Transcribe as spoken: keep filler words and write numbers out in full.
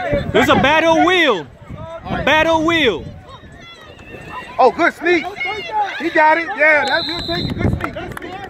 There's a battle wheel. Battle wheel. Oh, good sneak. He got it. Yeah, that, we'll take it. Good sneak. Good sneak.